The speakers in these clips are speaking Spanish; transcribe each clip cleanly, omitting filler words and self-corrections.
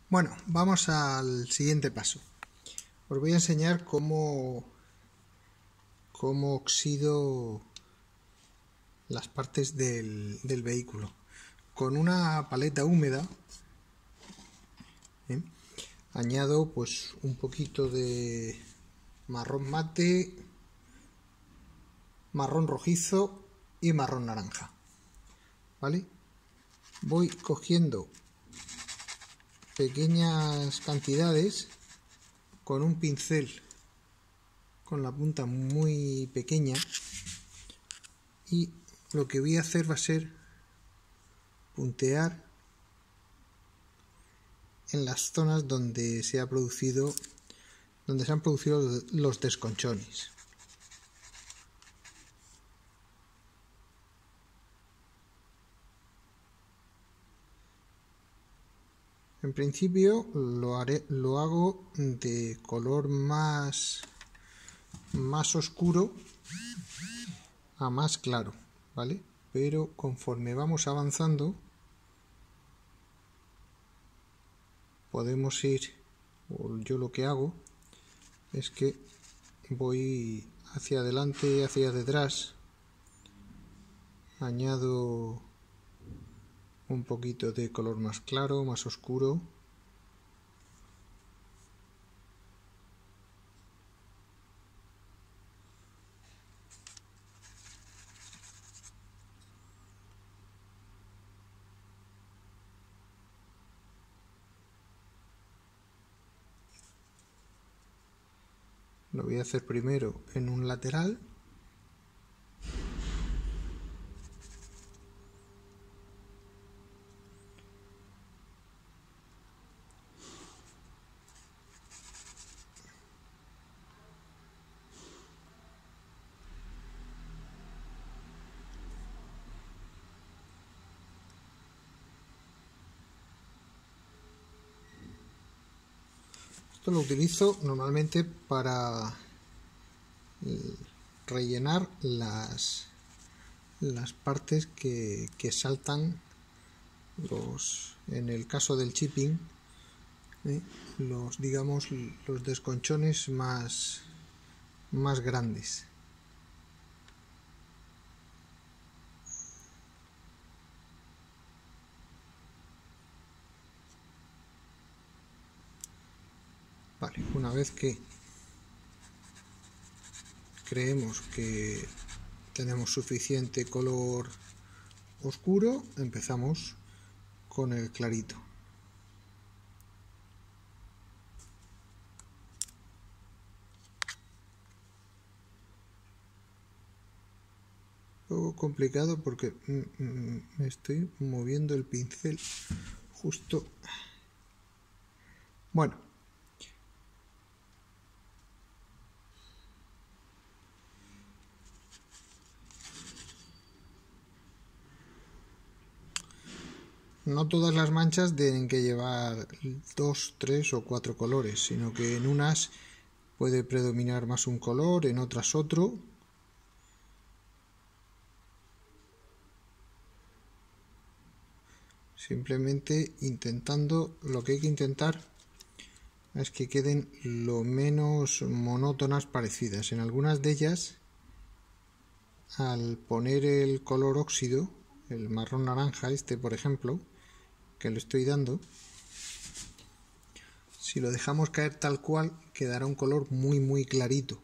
Bueno, vamos al siguiente paso. Os voy a enseñar cómo oxido las partes del vehículo. Con una paleta húmeda, añado pues un poquito de marrón mate, marrón rojizo y marrón naranja. ¿Vale? Voy cogiendo pequeñas cantidades con un pincel con la punta muy pequeña, y lo que voy a hacer va a ser puntear en las zonas donde se han producido los desconchones. En principio lo hago de color más oscuro a más claro, ¿vale? Pero conforme vamos avanzando podemos ir, o yo lo que hago es que voy hacia adelante y hacia detrás, añado un poquito de color más claro, más oscuro, lo voy a hacer primero en un lateral. Esto lo utilizo normalmente para rellenar las partes que saltan, en el caso del chipping, los desconchones más grandes. Vale, una vez que creemos que tenemos suficiente color oscuro, empezamos con el clarito. Un poco complicado porque me estoy moviendo el pincel justo. Bueno, no todas las manchas tienen que llevar 2, 3 o 4 colores, sino que en unas puede predominar más un color, en otras otro. Simplemente lo que hay que intentar es que queden lo menos monótonas parecidas. En algunas de ellas, al poner el color óxido, el marrón naranja por ejemplo, que le estoy dando, si lo dejamos caer tal cual, quedará un color muy clarito.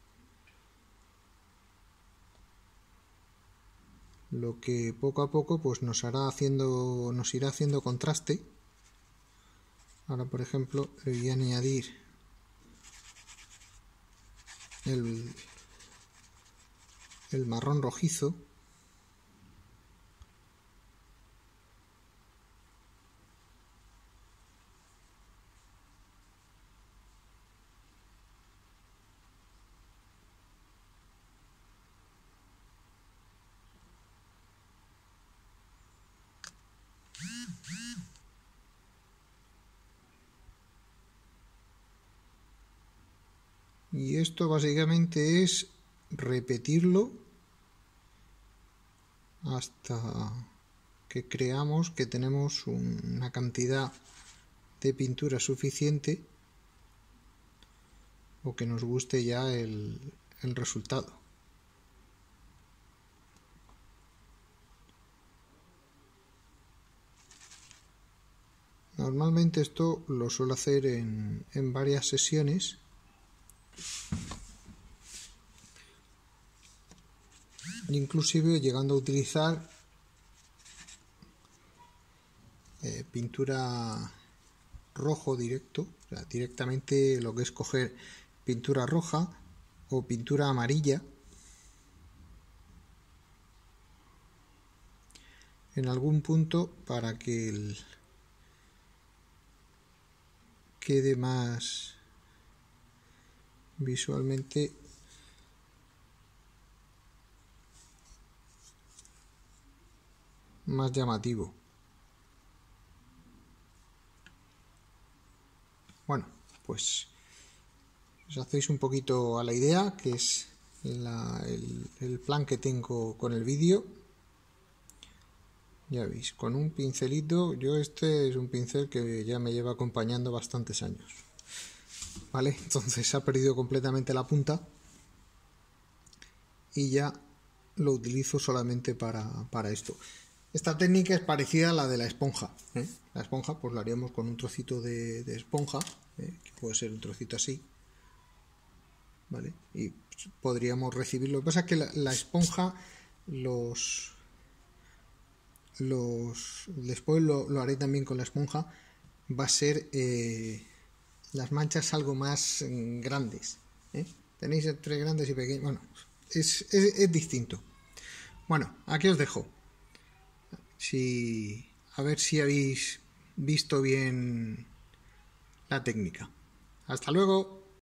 Lo que poco a poco pues nos irá haciendo contraste. Ahora, por ejemplo, le voy a añadir el marrón rojizo. Y esto básicamente es repetirlo hasta que creamos que tenemos una cantidad de pintura suficiente o que nos guste ya el resultado. Normalmente esto lo suelo hacer en varias sesiones. Inclusive llegando a utilizar pintura rojo directo, o sea, directamente lo que es coger pintura roja o pintura amarilla en algún punto para que quede más visualmente más llamativo. Bueno, pues os hacéis un poquito a la idea, que es el plan que tengo con el vídeo. Ya veis, con un pincelito, este es un pincel que ya me lleva acompañando bastantes años. ¿Vale? Entonces se ha perdido completamente la punta y ya lo utilizo solamente para esto. Esta técnica es parecida a la de la esponja, ¿eh? La esponja pues la haríamos con un trocito de esponja, que puede ser un trocito así, ¿vale? Y podríamos recibir. Lo que pasa es que la esponja después lo haré también con la esponja, va a ser las manchas algo más grandes, ¿eh? Tenéis entre grandes y pequeños, bueno, es distinto. Bueno, aquí os dejo. A ver si habéis visto bien la técnica. Hasta luego.